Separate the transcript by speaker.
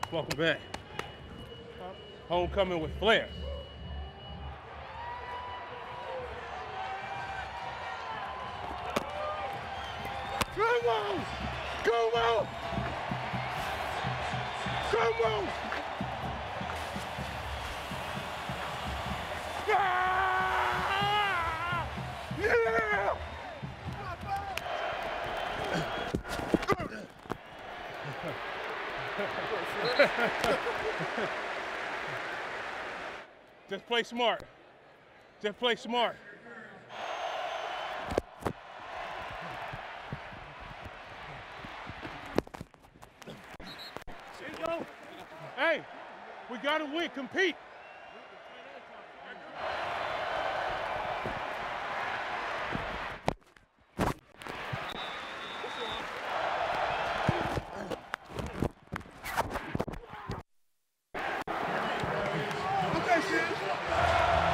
Speaker 1: Welcome back. Homecoming with flair. Come on! Come on! Come on! Ah! Yeah! Just play smart. Just play smart. Hey, we gotta win, compete. Okay, sis.